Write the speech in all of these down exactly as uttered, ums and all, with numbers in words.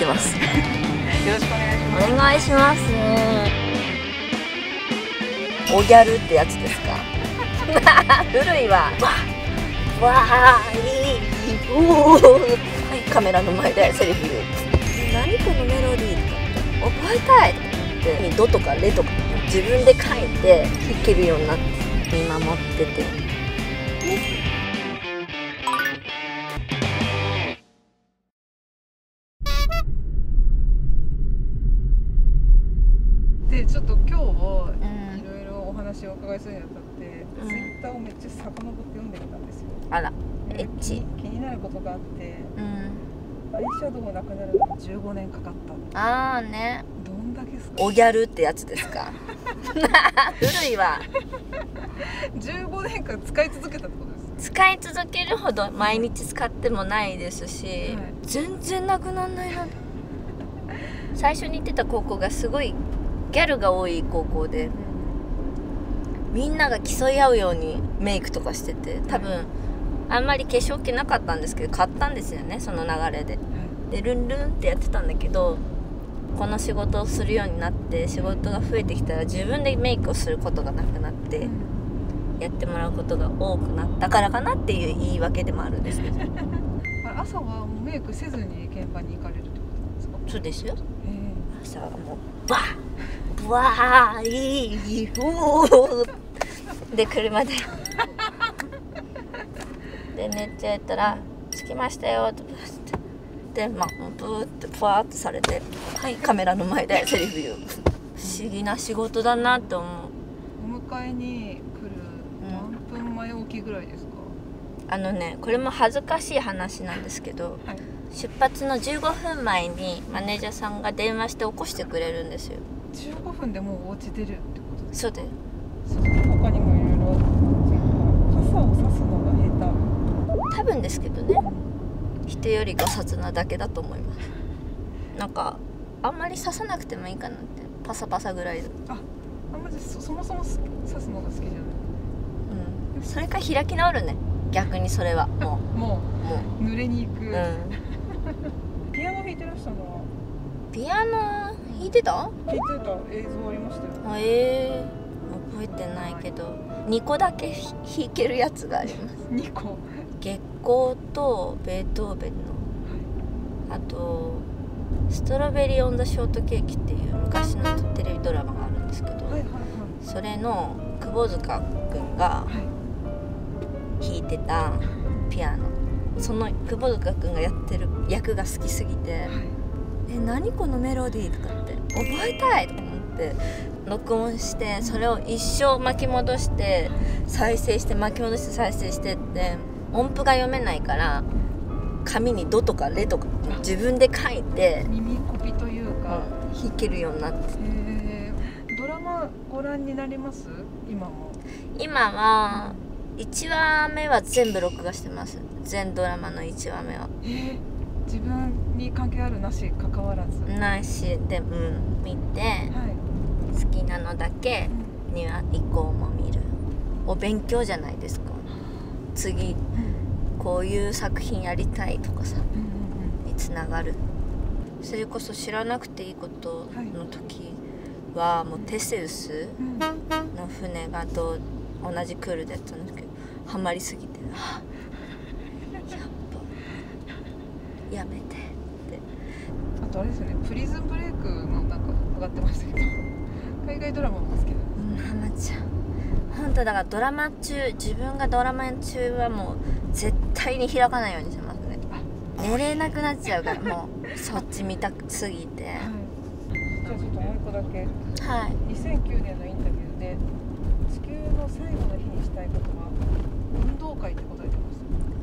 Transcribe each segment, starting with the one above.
ます。よろしくお願いします。 お願いします。おギャルってやつですか。古いわ。わあ、いい。おお。はい、カメラの前でセリフ言う。何このメロディーとかって覚えたいってドとかレとか自分で書いて弾けるようになって見守ってて、ね、 でちょっと今日いろいろお話をお伺いするにあたって、うん、ツイッターをめっちゃ遡って読んでみたんですよ。 あら、エッチ。 気になることがあって、うん、アイシャドウなくなるのにじゅうごねんかかった。 ああね。 どんだけですか。 おギャルってやつですか。古いわ。 じゅうごねんかん使い続けたってことです。 使い続けるほど毎日使ってもないですし、はい、全然なくならないな。最初に行ってた高校がすごいギャルが多い高校で、うん、みんなが競い合うようにメイクとかしてて、多分あんまり化粧気なかったんですけど買ったんですよね、その流れで。でルンルンってやってたんだけど、この仕事をするようになって仕事が増えてきたら自分でメイクをすることがなくなって、うん、やってもらうことが多くなったからかなっていう言い訳でもあるんですけど。 朝はメイクせずに現場に行かれるってことなんですか。 そうですよ。朝はもうバッバーいいおーで車ででめっちゃやったら「着きましたよ」ってで、まあ、ブーってふわーってされて、はいカメラの前でセリフ言う。不思議な仕事だなって思う。 お迎えに来る何分前置きぐらいですか。 あのね、これも恥ずかしい話なんですけど、はい、出発のじゅうごふんまえにマネージャーさんが電話して起こしてくれるんですよ。 じゅうごふんでもうお家出るってことですか。 そうだよ。 他にもいろいろ傘を差すのが下手。 多分ですけどね、人よりガサツなだけだと思います。なんかあんまり刺さなくてもいいかなって、パサパサぐらいで。 あ、あんまり そ, そもそも刺すのが好きじゃない。 うん、それか開き直るね、逆にそれはもうもう濡れに行く、うん、ピアノ弾いてらしたのは。 ピアノ弾いてた弾いてた映像ありましたよ。 あ、えー、覚えてないけどにこだけ弾けるやつがあります。 にこ。 月光とベートーベンの、はい、あとストロベリー・オン・ザ・ショートケーキっていう昔のテレビドラマがあるんですけど、はいはいはい、それの窪塚くんが弾いてたピアノ、その窪塚くんがやってる役が好きすぎて、はい、え何このメロディーとかって覚えたいと思って録音して、それを一生巻き戻して再生して巻き戻して再生してって、音符が読めないから紙にドとかレとか自分で書いて耳コピというか、 うん、弾けるようになって。 へー。ドラマご覧になります？今も。 今はいちわめは全部録画してます。全ドラマのいちわめは。 えー、自分に関係あるなし関わらずないしで、うん、見て、はい、好きなのだけには以降も見る。お勉強じゃないですか。次、うん、こういう作品やりたいとかさ、うんうん、につながる。それこそ知らなくていいことの時は、はい、もうテセウスの船がと同じクールでやったんですけど、ハマりすぎて、はぁ、やっぱやめてって。 あとあれですよね、プリズンブレイクのなんか上がってましたけど、海外ドラマも好きなんです。 うん、ハマっちゃう。本当だからドラマ中、自分がドラマ中はもう絶対に開かないようにしますね。寝れなくなっちゃうからもうそっち見たすぎて、はい、 じゃあちょっともう一個だけ、 はい、 にせんきゅうねんのインタビューで地球の最後の日にしたいことは運動会って答えてます。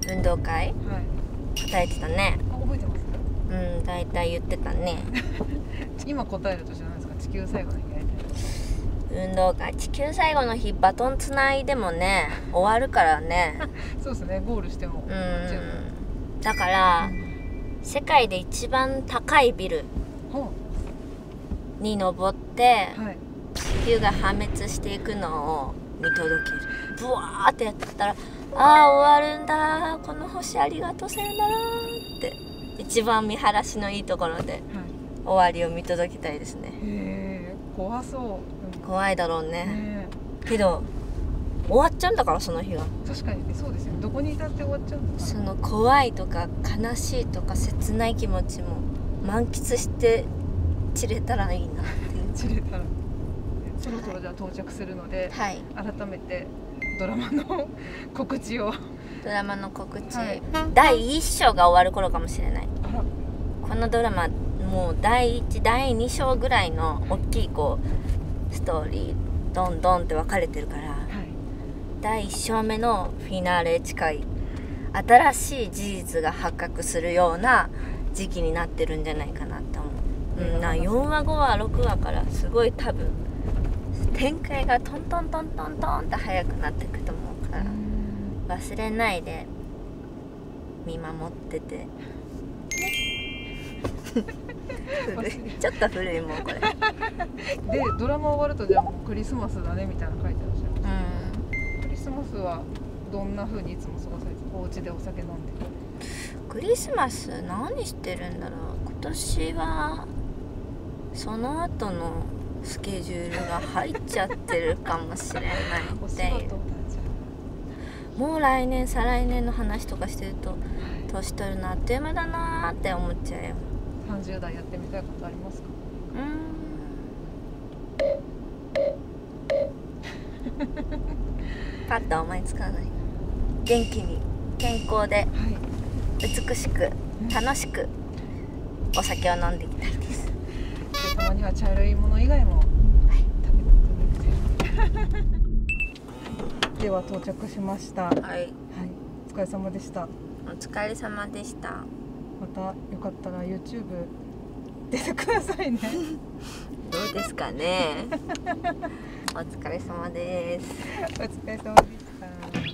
運動会、はい、答えてたね。 あ、覚えてます？ うん、大体言ってたね。 今答えるとじゃないですか、地球最後の日やりたい。 運動会、地球最後の日バトンつないでもね終わるからね。 そうですね、ゴールしても。 うん、だから、うん、世界で一番高いビルに登って、はい、地球が破滅していくのを見届ける。ブワーってやったら、ああ終わるんだ、この星ありがとうさよならって一一番見晴らしのいいところで、はい、終わりを見届けたいですね。 へえ、怖そう。 怖いだろうね。ねけど終わっちゃうんだからその日が。 確かにそうですよね。どこにいたって終わっちゃうんだから。 その怖いとか悲しいとか切ない気持ちも満喫して散れたらいいなっていう。 散れたら。そろそろじゃあ到着するので、はい、改めてドラマの告知を。 ドラマの告知、はい、だいいっ章が終わる頃かもしれない。あら、このドラマもうだいいちだいに章ぐらいの大きいこうストーリーどんどんって分かれてるから、はい、だいいっ章目のフィナーレ近い新しい事実が発覚するような時期になってるんじゃないかなって思う、うん、なよんわごわろくわからすごい多分展開がトントントントントンって速くなっていくと思うから、忘れないで見守ってて、ね、ちょっと古いもんこれでドラマ終わるとじゃあもうクリスマスだねみたいなの書いてらっしゃる、うん、クリスマスはどんな風にいつも過ごされて、お家でお酒飲んで。 クリスマス何してるんだろう。今年はその後のスケジュールが入っちゃってるかもしれないっていうもう来年再来年の話とかしてると、はい、年取るのあっという間だなーって思っちゃうよ。 さんじゅうだいやってみたいことありますか？ うーんパッと思いつかない。元気に健康で、はい、美しく楽しくお酒を飲んでいきたいです。 でたまには茶色いもの以外も、はい、食べてみてでは到着しました。はい、はい、お疲れ様でした。 お疲れ様でした。 またよかったら YouTube 出てくださいねどうですかねお疲れ様です。 お疲れ様でした。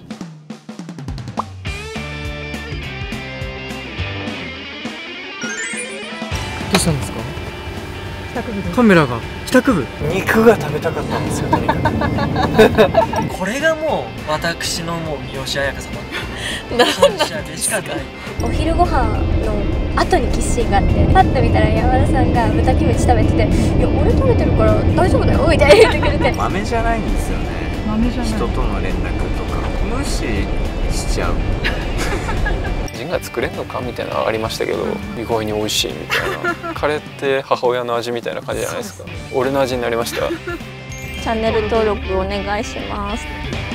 どうしたんですか？カメラが帰宅部。 肉が食べたかったんですよとにかくこれがもう私のもう三好彩香様の感謝でしかない。 お昼ご飯の後にキスシーンがあって、パッと見たら山田さんが豚キムチ食べてて「いや俺食べてるから大丈夫だよ」みたいな言ってくれて豆じゃないんですよね。 豆じゃない。 人との連絡とか無視しちゃう人が作れんのかみたいなのありましたけど、意外に美味しいみたいなカレーって母親の味みたいな感じじゃないですか。俺の味になりました。 チャンネル登録お願いします。